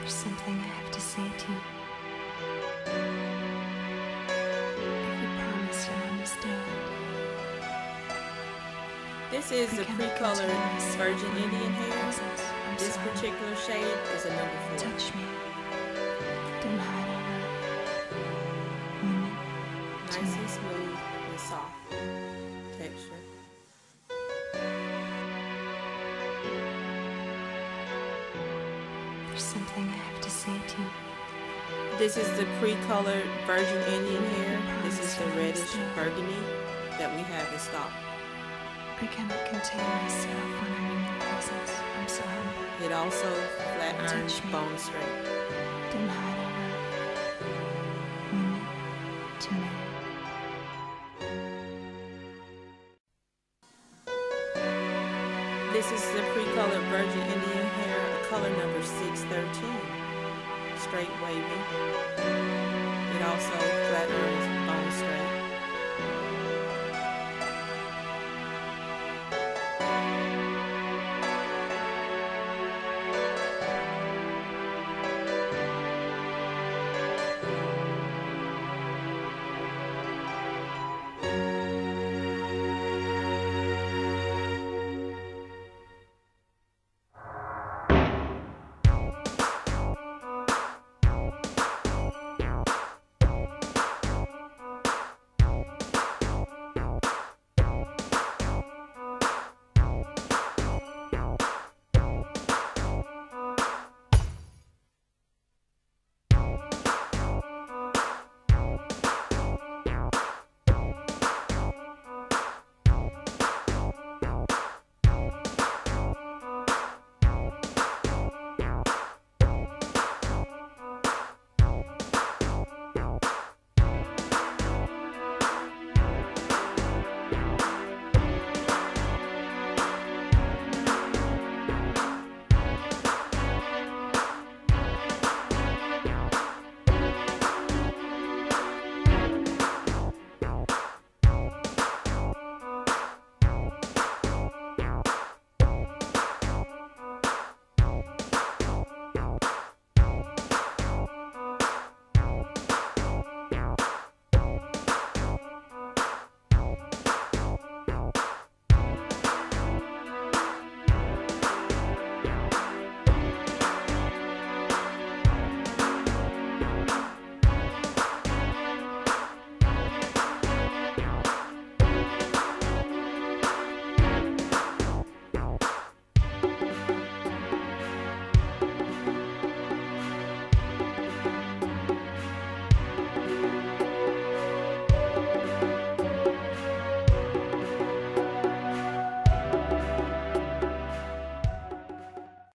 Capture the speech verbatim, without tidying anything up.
There's something I have to say to you. If you promise you'll understand. This is the pre-colored Virgin Indian hair. I'm This sorry. particular shade is a number four. Touch me. Don't hide over. Woman to Nice me. and smooth and soft texture. There's something I have to say to you. This is the pre-colored Virgin Indian hair. This is the reddish burgundy that we have in stock. I cannot contain myself when I'm in your presence. I'm so humble. It also flat irons Touch me. bone straight. Don't hide over. Woman to me. This is the pre-colored Virgin Indian hair, color number six thirteen. Straight wavy. It also flat irons bone straight.